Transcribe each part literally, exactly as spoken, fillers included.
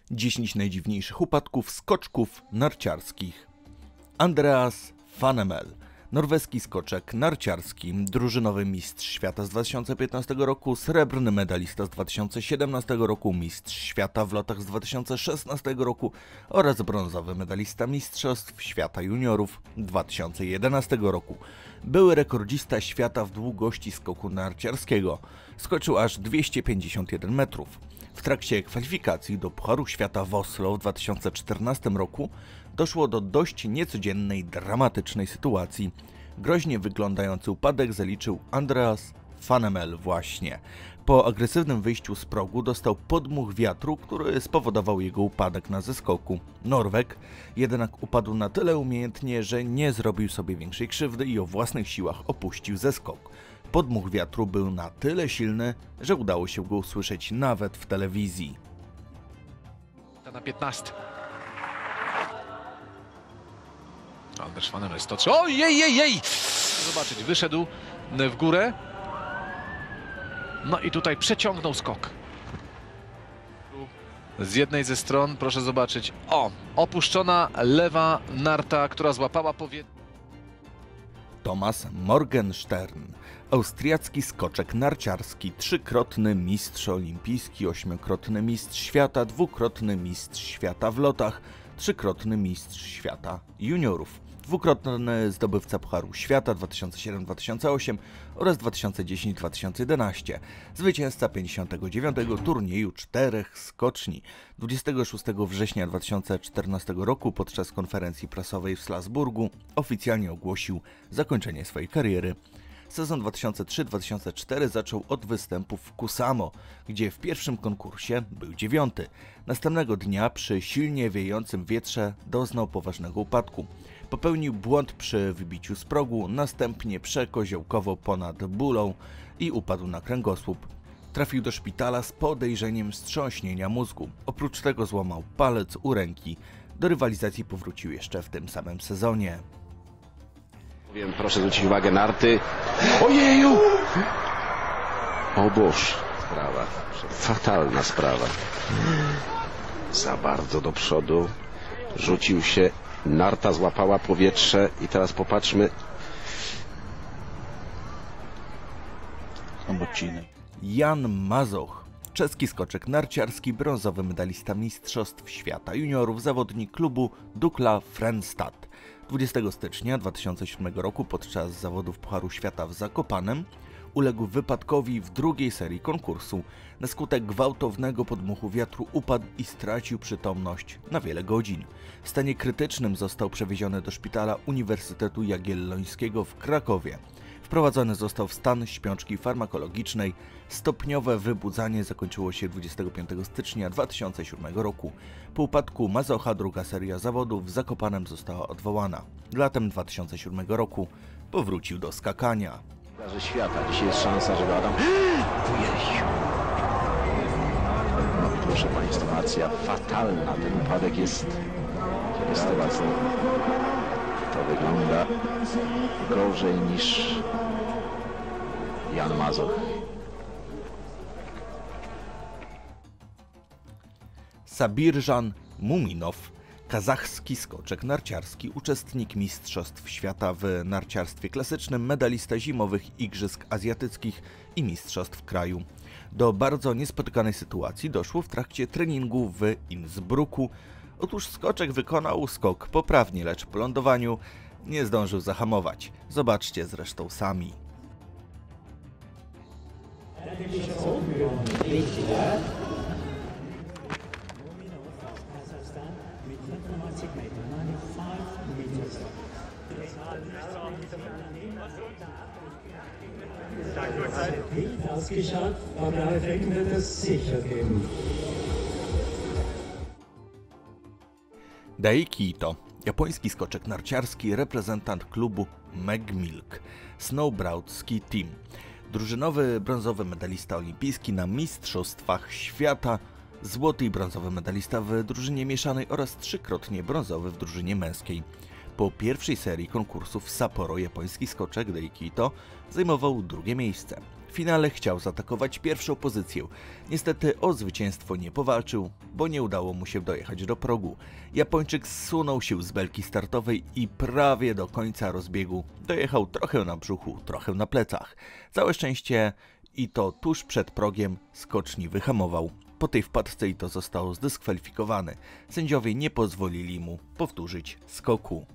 dziesięć najdziwniejszych upadków skoczków narciarskich. Andreas Fanemel, norweski skoczek narciarski, drużynowy mistrz świata z dwa tysiące piętnastego roku, srebrny medalista z dwa tysiące siedemnastego roku, mistrz świata w lotach z dwa tysiące szesnastego roku oraz brązowy medalista mistrzostw świata juniorów dwa tysiące jedenastego roku. Były rekordzista świata w długości skoku narciarskiego. Skoczył aż dwieście pięćdziesiąt jeden metrów. W trakcie kwalifikacji do Pucharu Świata w Oslo w dwa tysiące czternastym roku doszło do dość niecodziennej, dramatycznej sytuacji. Groźnie wyglądający upadek zaliczył Andreas Fanemel właśnie. Po agresywnym wyjściu z progu dostał podmuch wiatru, który spowodował jego upadek na zeskoku. Norweg jednak upadł na tyle umiejętnie, że nie zrobił sobie większej krzywdy i o własnych siłach opuścił zeskok. Podmuch wiatru był na tyle silny, że udało się go usłyszeć nawet w telewizji. Na piętnaście. Anders Fanemel sto trzy. Ojej, jej, jej! Zobaczyć, wyszedł w górę. No i tutaj przeciągnął skok. Z jednej ze stron, proszę zobaczyć, o, opuszczona lewa narta, która złapała powietrze. Thomas Morgenstern, austriacki skoczek narciarski, trzykrotny mistrz olimpijski, ośmiokrotny mistrz świata, dwukrotny mistrz świata w lotach, trzykrotny mistrz świata juniorów, dwukrotny zdobywca Pucharu Świata dwa tysiące siedem dwa tysiące osiem oraz dwa tysiące dziesięć dwa tysiące jedenaście, zwycięzca pięćdziesiątego dziewiątego turnieju czterech skoczni. dwudziestego szóstego września dwa tysiące czternastego roku podczas konferencji prasowej w Strasburgu oficjalnie ogłosił zakończenie swojej kariery. Sezon dwa tysiące trzy dwa tysiące cztery zaczął od występów w Kusamo, gdzie w pierwszym konkursie był dziewiąty. Następnego dnia przy silnie wiejącym wietrze doznał poważnego upadku. Popełnił błąd przy wybiciu z progu, następnie przekoziołkował ponad bólą i upadł na kręgosłup. Trafił do szpitala z podejrzeniem wstrząśnienia mózgu. Oprócz tego złamał palec u ręki. Do rywalizacji powrócił jeszcze w tym samym sezonie. Wiem, proszę zwrócić uwagę, narty. Ojeju! O Boże, sprawa. Fatalna sprawa. Za bardzo do przodu. Rzucił się. Narta złapała powietrze i teraz popatrzmy. Jan Mazoch, czeski skoczek narciarski, brązowy medalista mistrzostw świata juniorów, zawodnik klubu Dukla Frenstad. dwudziestego stycznia dwa tysiące siódmego roku podczas zawodów Pucharu Świata w Zakopanem uległ wypadkowi w drugiej serii konkursu. Na skutek gwałtownego podmuchu wiatru upadł i stracił przytomność na wiele godzin. W stanie krytycznym został przewieziony do szpitala Uniwersytetu Jagiellońskiego w Krakowie. Wprowadzony został w stan śpiączki farmakologicznej. Stopniowe wybudzanie zakończyło się dwudziestego piątego stycznia dwa tysiące siódmego roku. Po upadku Mazocha druga seria zawodów w Zakopanem została odwołana. Latem dwa tysiące siódmego roku powrócił do skakania. Że świata. Dzisiaj jest szansa, żeby Adam... No, proszę Państwa, akcja fatalna. Ten upadek jest... jest teraz... To wygląda gorzej niż Jan Mazoch. Sabirjan Muminow, kazachski skoczek narciarski, uczestnik Mistrzostw Świata w narciarstwie klasycznym, medalista zimowych Igrzysk Azjatyckich i Mistrzostw Kraju. Do bardzo niespotykanej sytuacji doszło w trakcie treningu w Innsbrucku. Otóż skoczek wykonał skok poprawnie, lecz po lądowaniu nie zdążył zahamować. Zobaczcie zresztą sami. Ausgeschaut, aber blaue Flecken wird es sicher geben. Daiki Ito, japoński skoczek narciarski, reprezentant klubu Megmilk Snowboard Ski Team. Drużynowy brązowy medalista olimpijski na Mistrzostwach Świata, złoty i brązowy medalista w drużynie mieszanej oraz trzykrotnie brązowy w drużynie męskiej. Po pierwszej serii konkursów w Sapporo japoński skoczek Daiki Ito zajmował drugie miejsce. finale chciał zaatakować pierwszą pozycję. Niestety o zwycięstwo nie powalczył, bo nie udało mu się dojechać do progu. Japończyk zsunął się z belki startowej i prawie do końca rozbiegu dojechał trochę na brzuchu, trochę na plecach. Całe szczęście i to tuż przed progiem skoczni wyhamował. Po tej wpadce i to został zdyskwalifikowany. Sędziowie nie pozwolili mu powtórzyć skoku.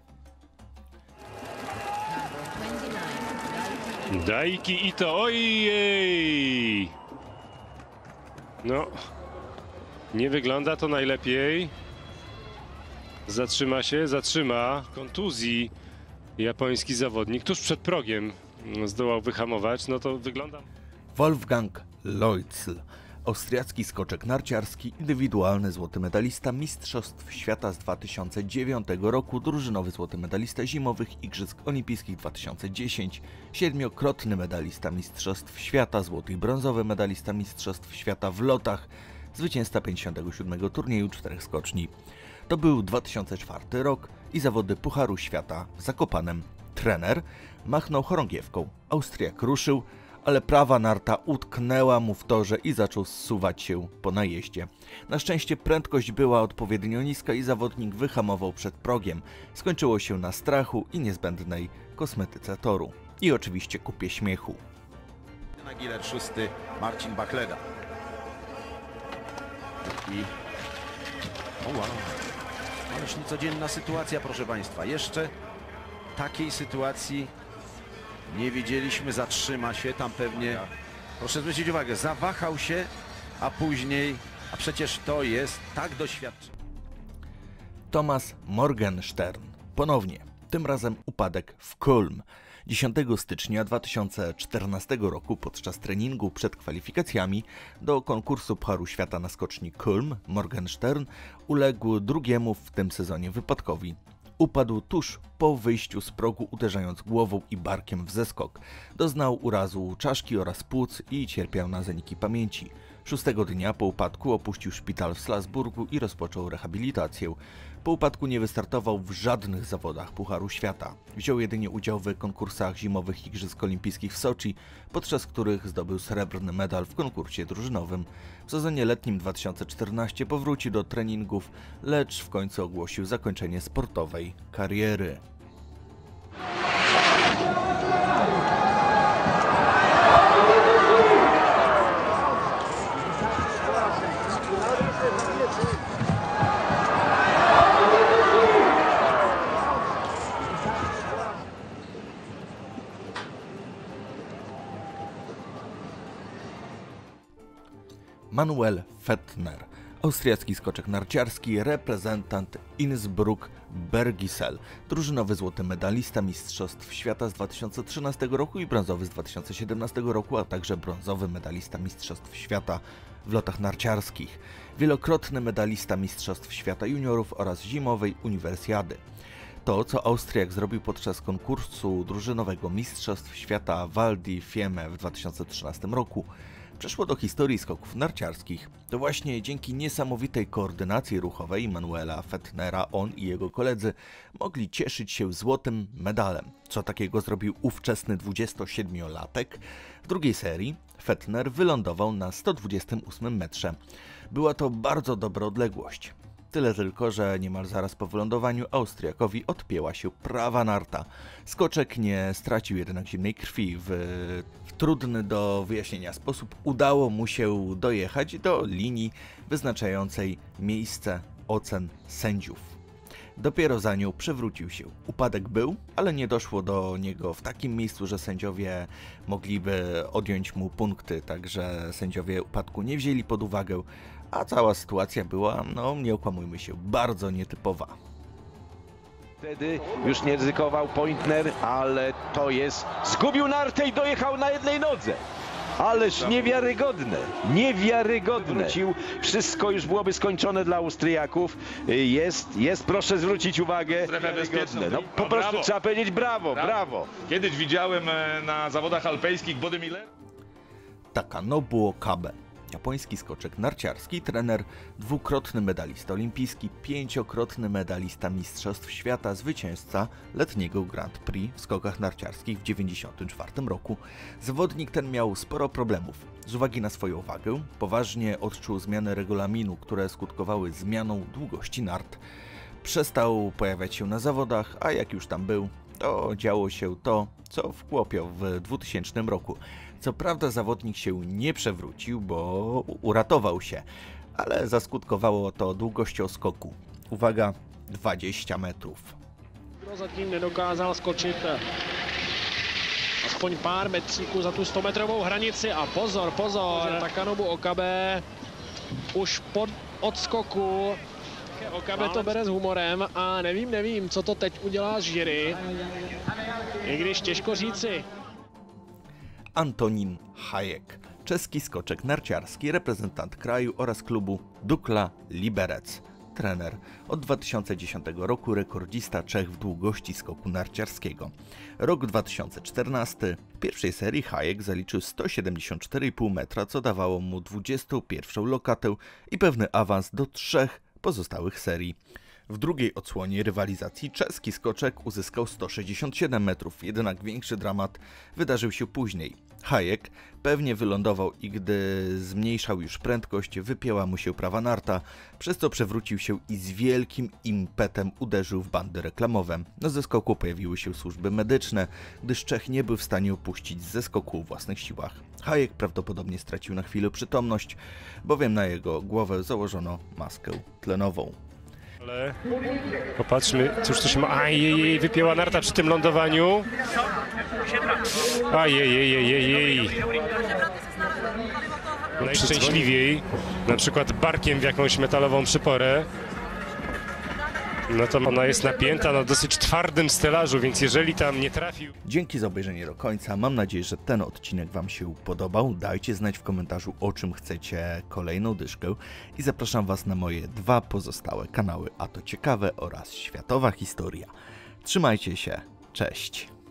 Daiki Ito, ojej! No, nie wygląda to najlepiej. Zatrzyma się, zatrzyma. Kontuzji japoński zawodnik tuż przed progiem zdołał wyhamować. No to wygląda... Wolfgang Loitzl, austriacki skoczek narciarski, indywidualny złoty medalista Mistrzostw Świata z dwa tysiące dziewiątego roku, drużynowy złoty medalista Zimowych Igrzysk Olimpijskich dwa tysiące dziesięć, siedmiokrotny medalista Mistrzostw Świata, złoty i brązowy medalista Mistrzostw Świata w lotach, zwycięzca pięćdziesiątego siódmego turnieju czterech skoczni. To był dwa tysiące czwarty rok i zawody Pucharu Świata w Zakopanem. Trener machnął chorągiewką, Austriak ruszył, ale prawa narta utknęła mu w torze i zaczął zsuwać się po najeździe. Na szczęście prędkość była odpowiednio niska i zawodnik wyhamował przed progiem. Skończyło się na strachu i niezbędnej kosmetyce toru. I oczywiście kupie śmiechu. Na giler szósty Marcin Bachleda. I... O wow. Ależ niecodzienna sytuacja, proszę Państwa. Jeszcze takiej sytuacji nie widzieliśmy. Zatrzyma się tam pewnie. Proszę zwrócić uwagę, zawahał się, a później, a przecież to jest tak doświadczony. Thomas Morgenstern. Ponownie, tym razem upadek w Kulm. dziesiątego stycznia dwa tysiące czternastego roku podczas treningu przed kwalifikacjami do konkursu Pucharu Świata na skoczni Kulm Morgenstern uległ drugiemu w tym sezonie wypadkowi. Upadł tuż po wyjściu z progu, uderzając głową i barkiem w zeskok. Doznał urazu czaszki oraz płuc i cierpiał na zaniki pamięci. Szóstego dnia po upadku opuścił szpital w Salzburgu i rozpoczął rehabilitację. Po upadku nie wystartował w żadnych zawodach Pucharu Świata. Wziął jedynie udział w konkursach zimowych Igrzysk Olimpijskich w Soczi, podczas których zdobył srebrny medal w konkursie drużynowym. W sezonie letnim dwa tysiące czternastego powrócił do treningów, lecz w końcu ogłosił zakończenie sportowej kariery. Manuel Fettner, austriacki skoczek narciarski, reprezentant Innsbruck-Bergisel, drużynowy złoty medalista Mistrzostw Świata z dwa tysiące trzynastego roku i brązowy z dwa tysiące siedemnastego roku, a także brązowy medalista Mistrzostw Świata w lotach narciarskich, wielokrotny medalista Mistrzostw Świata juniorów oraz zimowej uniwersjady. To, co Austriak zrobił podczas konkursu drużynowego Mistrzostw Świata Val di Fiemme w dwa tysiące trzynastym roku, przeszło do historii skoków narciarskich. To właśnie dzięki niesamowitej koordynacji ruchowej Manuela Fettnera on i jego koledzy mogli cieszyć się złotym medalem. Co takiego zrobił ówczesny dwudziestosiedmiolatek? W drugiej serii Fettner wylądował na sto dwudziestym ósmym metrze. Była to bardzo dobra odległość. Tyle tylko, że niemal zaraz po wylądowaniu Austriakowi odpięła się prawa narta. Skoczek nie stracił jednak zimnej krwi. W, w trudny do wyjaśnienia sposób udało mu się dojechać do linii wyznaczającej miejsce ocen sędziów. Dopiero za nią przewrócił się. Upadek był, ale nie doszło do niego w takim miejscu, że sędziowie mogliby odjąć mu punkty, także sędziowie upadku nie wzięli pod uwagę, a cała sytuacja była, no nie okłamujmy się, bardzo nietypowa. Wtedy już nie ryzykował Pointner, ale to jest... Zgubił nartę i dojechał na jednej nodze. Ależ niewiarygodne, niewiarygodne. Wrócił, wszystko już byłoby skończone dla Austriaków. Jest, jest, proszę zwrócić uwagę. No, po prostu brawo. Trzeba powiedzieć brawo, brawo, brawo. Kiedyś widziałem na zawodach alpejskich Bodymiller. Takanobu Okabe, Japoński skoczek narciarski, trener, dwukrotny medalista olimpijski, pięciokrotny medalista Mistrzostw Świata, zwycięzca letniego Grand Prix w skokach narciarskich w tysiąc dziewięćset dziewięćdziesiątym czwartym roku. Zawodnik ten miał sporo problemów. Z uwagi na swoją wagę, poważnie odczuł zmiany regulaminu, które skutkowały zmianą długości nart. Przestał pojawiać się na zawodach, a jak już tam był, to działo się to, co w Kłopio w dwutysięcznym roku. Co prawda zawodnik się nie przewrócił, bo uratował się, ale zaskutkowało to długością skoku. Uwaga, dwadzieścia metrów. Zatím nedokázal skočit aspoň pár metříků za tu stometrovou hranici a pozor, pozor, Takanobu Okabe už pod odskoku. Okabe to bere s humorem a nevím, nevím, co to teď udělá z jury, i když těžko říci. Antonín Hájek, czeski skoczek narciarski, reprezentant kraju oraz klubu Dukla Liberec. Trener, od dwa tysiące dziesiątego roku rekordzista Czech w długości skoku narciarskiego. Rok dwa tysiące czternasty. W pierwszej serii Hájek zaliczył sto siedemdziesiąt cztery i pół metra, co dawało mu dwudziestą pierwszą lokatę i pewny awans do trzech pozostałych serii. W drugiej odsłonie rywalizacji czeski skoczek uzyskał sto sześćdziesiąt siedem metrów, jednak większy dramat wydarzył się później. Hájek pewnie wylądował i gdy zmniejszał już prędkość, wypięła mu się prawa narta, przez co przewrócił się i z wielkim impetem uderzył w bandy reklamowe. Na zeskoku pojawiły się służby medyczne, gdyż Czech nie był w stanie opuścić z zeskoku o własnych siłach. Hájek prawdopodobnie stracił na chwilę przytomność, bowiem na jego głowę założono maskę tlenową. Ale popatrzmy, cóż to się ma... Ajejej, wypięła narta przy tym lądowaniu. Ajejejejejej. Najszczęśliwiej, na przykład barkiem w jakąś metalową przyporę. No to ona jest napięta na dosyć twardym stelażu, więc jeżeli tam nie trafił... Dzięki za obejrzenie do końca. Mam nadzieję, że ten odcinek Wam się podobał. Dajcie znać w komentarzu, o czym chcecie kolejną dyszkę i zapraszam Was na moje dwa pozostałe kanały, a to Ciekawe oraz Światowa Historia. Trzymajcie się, cześć!